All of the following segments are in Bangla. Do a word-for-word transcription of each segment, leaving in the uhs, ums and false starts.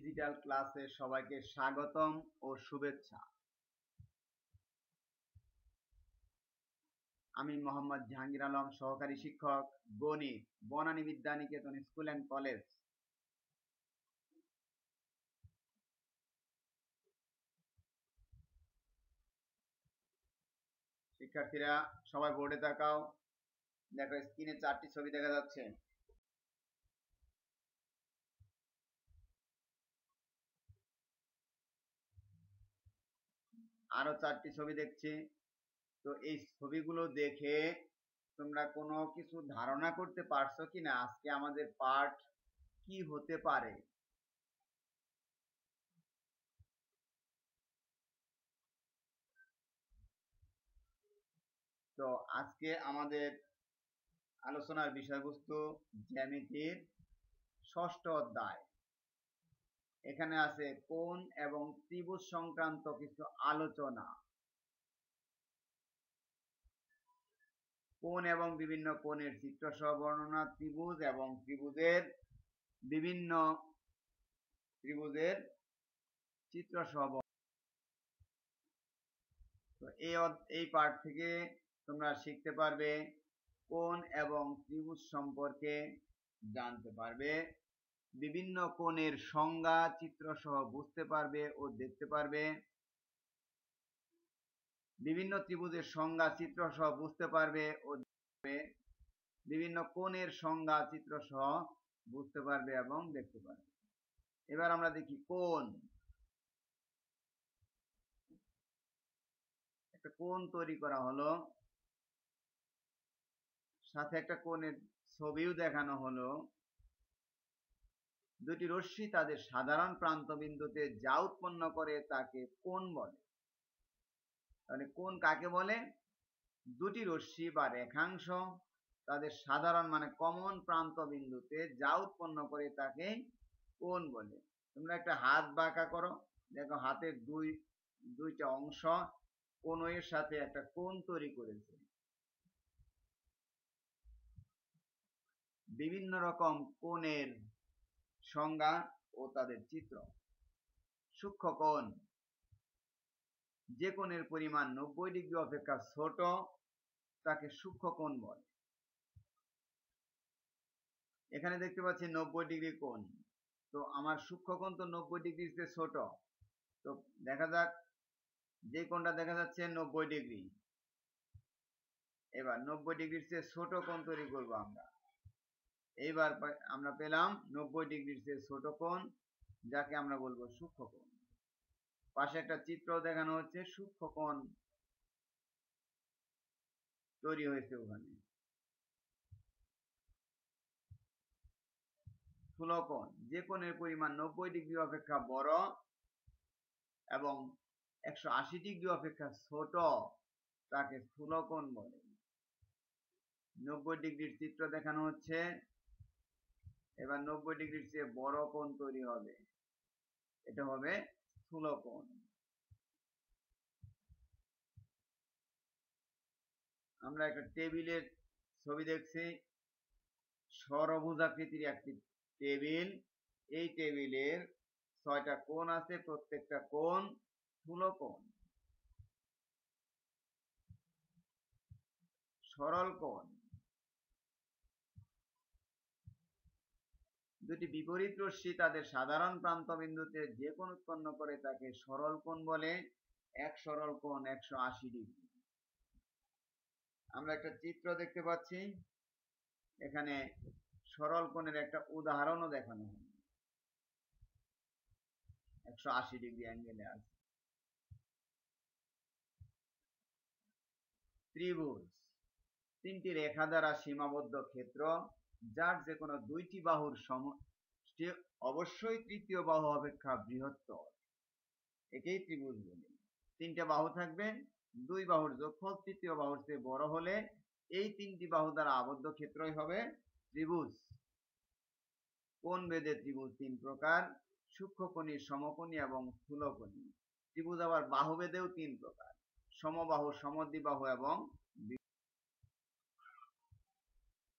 ডিজিটাল ক্লাসে সবাইকে স্বাগতম ও শুভেচ্ছা। আমি মোহাম্মদ জাহাঙ্গীর আলম, সহকারী শিক্ষক, গণিত, Banani Bidyaniketan school and college. শিক্ষার্থীরা সবাই বোর্ডে তাকাও। দেখো স্ক্রিনে চারটি ছবি দেখা যাচ্ছে। আরো চারটি ছবি দেখছি। তো এই ছবিগুলো দেখে তোমরা কোনো কিছু ধারণা করতে পারছো কিনা আজকে আমাদের পাঠ কি হতে পারে? তো আজকে আমাদের আলোচনার বিষয়বস্তু জ্যামিতির ষষ্ঠ অধ্যায়। এখানে আছে কোণ এবং ত্রিভুজ সংক্রান্ত কিছু আলোচনা। কোণ এবং বিভিন্ন কোণের চিত্র সহ বর্ণনা, ত্রিভুজ এবং ত্রিভুজের বিভিন্ন ত্রিভুজের চিত্র সহ। তো এই এই পাঠ থেকে তোমরা শিখতে পারবে কোণ এবং ত্রিভুজ সম্পর্কে জানতে পারবে, বিভিন্ন কোণের সংজ্ঞা চিত্র সহ বুঝতে পারবে ও দেখতে পারবে, বিভিন্ন ত্রিভুজের সংজ্ঞা চিত্র সহ বুঝতে পারবে ও দেখবে, বিভিন্ন কোণের সংজ্ঞা চিত্র সহ বুঝতে পারবে এবং দেখতে পারবে। এবার আমরা দেখি কোণ। একটা কোণ তৈরি করা হলো, সাথে একটা কোণের ছবিও দেখানো হলো। দুটি রশ্মি তাদের সাধারণ প্রান্ত বিন্দুতে যা উৎপন্ন করে তাকে কোণ বলে। তাহলে কোণ কাকে বলে? দুটি রশ্মি বা রেখাংশ তাদের সাধারণ মানে কমন প্রান্ত বিন্দুতে যা উৎপন্ন করে তাকে কোণ বলে। তোমরা একটা হাত বাঁকা করো, দেখো হাতের দুই দুইটা অংশ কোণের সাথে একটা কোণ তৈরি করেছে। বিভিন্ন রকম কোণের সংজ্ঞা ও তাদের চিত্র। সূক্ষ্ম কোণ, যে কোণের পরিমাণ নব্বই ডিগ্রি অপেক্ষা ছোট তাকে সূক্ষ্ম কোণ বলে। এখানে দেখতে পাচ্ছি নব্বই ডিগ্রি কোণ। তো আমার সূক্ষ্ম কোণ তো নব্বই ডিগ্রির চেয়ে ছোট। তো দেখা যাক, যে কোণটা দেখা যাচ্ছে নব্বই ডিগ্রি, এবার নব্বই ডিগ্রির চেয়ে ছোট কোণ তৈরি করব আমরা। এইবার আমরা পেলাম নব্বই ডিগ্রির চেয়ে ছোট কোণ, যাকে আমরা বলবো সূক্ষ্ম কোণ। পাশে একটা চিত্র দেখানো হচ্ছে, সূক্ষ্ম কোণ তৈরি হয়েছে ওখানে। স্থূল কোণ, যে কোণের পরিমাণ নব্বই ডিগ্রি অপেক্ষা বড় এবং একশো আশি ডিগ্রি অপেক্ষা ছোট তাকে স্থূল কোণ বলে। নব্বই ডিগ্রির চিত্র দেখানো হচ্ছে। এবার নব্বই ডিগ্রির চেয়ে বড় কোণ তৈরি হবে, এটা হবে স্থূল কোণ। আমরা একটা টেবিলের ছবি দেখছি, ষড়ভুজাকৃতির একটি টেবিল। এই টেবিলের ছয়টা কোণ আছে, প্রত্যেকটা কোণ স্থূল কোণ। সরল কোণ, দুটি বিপরীত রশ্মি তাদের সাধারণ প্রান্ত বিন্দুতে যে কোণ উৎপন্ন করে তাকে সরল কোণ বলে। এক সরল কোণ একশো আশি ডিগ্রি। আমরা একটা চিত্র দেখতে পাচ্ছি, এখানে সরল কোণের একটা উদাহরণও দেখানো হয়, একশো আশি ডিগ্রি অ্যাঙ্গেলে আছে। ত্রিভুজ, তিনটি রেখা দ্বারা সীমাবদ্ধ ক্ষেত্র, যার যে কোনো দুইটি বাহুর সমষ্টি অবশ্যই তৃতীয় বাহু অপেক্ষা বৃহত্তর, একেই ত্রিভুজ বলে। তিনটা বাহু থাকবে, দুই বাহুর যোগফল তৃতীয় বাহুর চেয়ে বড় হলে এই তিনটি বাহু দ্বারা আবদ্ধ ক্ষেত্রই হবে ত্রিভুজ। কোণ ভেদে ত্রিভুজ তিন প্রকার: সূক্ষ্মকোণী, সমকোণী এবং স্থূলকোণী। ত্রিভুজ আবার বাহু ভেদেও তিন প্রকার: সমবাহু, সমদ্বিবাহু এবং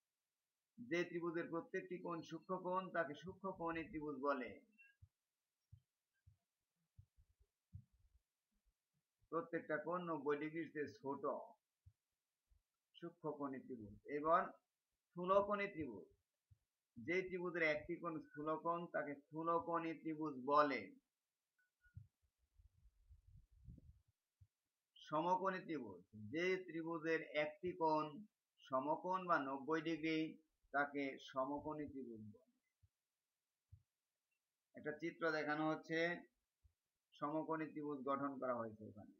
যে ত্রিভুজের প্রত্যেকটি কোণ সূক্ষ্মকোণ তাকে সূক্ষ্মকোণী ত্রিভুজ বলে। প্রত্যেকটা কোণ নব্বই ডিগ্রির চেয়ে ছোট সূক্ষ্মকোণী ত্রিভুজ। এবার স্থূলকোণী ত্রিভুজ, যে ত্রিভুজের একটি কোণ স্থূলকোণ তাকে স্থূলকোণী ত্রিভুজ বলে। সমকোণী ত্রিভুজ, যে ত্রিভুজের একটি কোণ সমকোণ বা নব্বই ডিগ্রি তাকে সমকোণী ত্রিভুজ বলে। একটা চিত্র দেখানো হচ্ছে, সমকোণী ত্রিভুজ গঠন করা হয়েছে এখানে।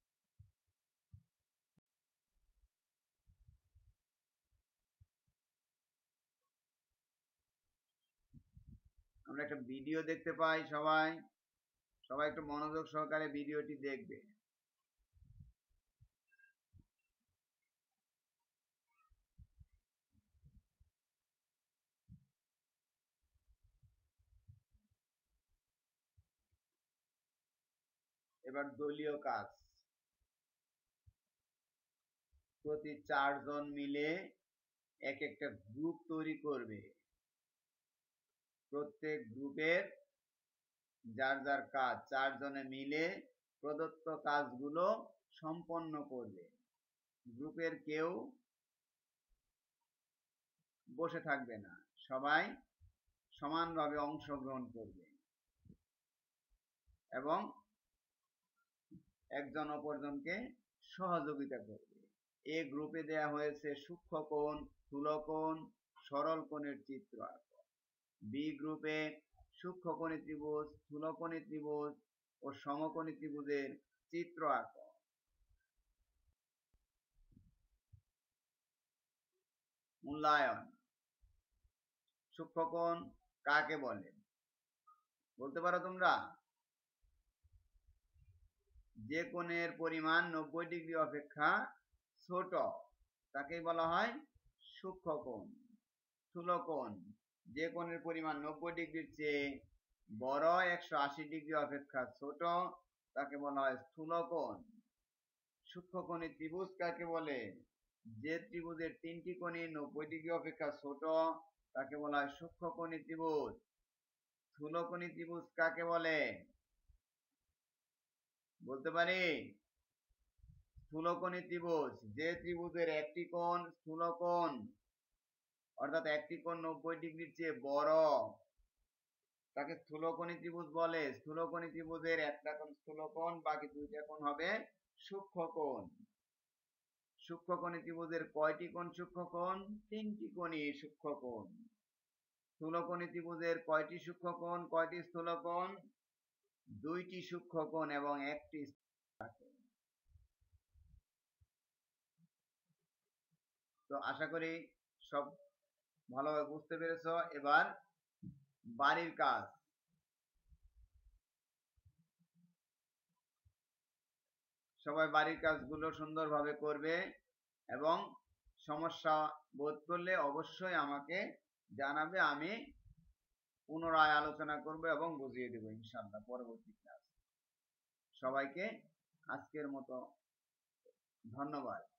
আমরা একটা ভিডিও দেখতে পাই, সবাই সবাই একটু মনোযোগ সহকারে ভিডিওটি দেখবে। এবার দলীয় কাজ, প্রতি চারজন মিলে এক একটা গ্রুপ তৈরি করবে। প্রত্যেক গ্রুপের যার যার কাজ, চারজনে মিলে প্রদত্ত কাজগুলো সম্পন্ন করবে। গ্রুপের কেউ বসে থাকবে না, সবাই সমানভাবে অংশগ্রহণ করবে এবং একজন অপরজনকে সহযোগিতা করবে। এ গ্রুপে দেয়া হয়েছে সূক্ষ্মকোণ, স্থূলকোণ, সরল কোণের চিত্র আঁকো। বি গ্রুপে সূক্ষ্মকোণী ত্রিভুজ, স্থূলকোণী ত্রিভুজ ও সমকোণী ত্রিভুজের চিত্র আঁকো। মূল্যায়ন, সূক্ষ্মকোণ কাকে বলে বলতে পারো তোমরা? যে কোণের পরিমাণ নব্বই ডিগ্রি অপেক্ষা ছোট তাকেই বলা হয় সূক্ষ্মকোণ। স্থূলকোণ, যে কোণের পরিমাণ নব্বই ডিগ্রির চেয়ে বড়, একশো আশি ডিগ্রি অপেক্ষা ছোট তাকে বলা হয় স্থূলকোণ। সূক্ষ্মকোণী ত্রিভুজ কাকে বলে? যে ত্রিভুজের তিনটি কোণই নব্বই ডিগ্রি অপেক্ষা ছোট তাকে বলা হয় সূক্ষ্মকোণী ত্রিভুজ। স্থূলকোণী ত্রিভুজ কাকে বলে বলতে পারি? স্থূলকোণী ত্রিভুজ, যে ত্রিভুজের একটি কোণ স্থূলকোণ, অর্থাৎ একটি কোণ নব্বই ডিগ্রির চেয়ে বড় তাকে স্থূলকোণী ত্রিভুজ বলে। স্থূলকোণী ত্রিভুজের একটা কোণ স্থূলকোণ, বাকি দুইটা কোণ হবে সূক্ষ্মকোণ। সূক্ষ্মকোণী ত্রিভুজের কয়টি কোণ সূক্ষ্মকোণ? তিনটি কোণই সূক্ষ্মকোণ। স্থূলকোণী ত্রিভুজের কয়টি সূক্ষ্মকোণ, কয়টি স্থূলকোণ? দুইটি সূক্ষ্মকোণ এবং একটি স্থূলকোণ। তো আশা করি সব ভালোভাবে বুঝতে পেরেছ। এবার বাড়ির কাজ, সবাই বাড়ির কাজগুলো সুন্দরভাবে করবে এবং সমস্যা বোধ করলে অবশ্যই আমাকে জানাবে, আমি পুনরায় আলোচনা করব এবং বুঝিয়ে দেব ইনশাআল্লাহ পরবর্তী ক্লাস। সবাইকে আজকের মতো ধন্যবাদ।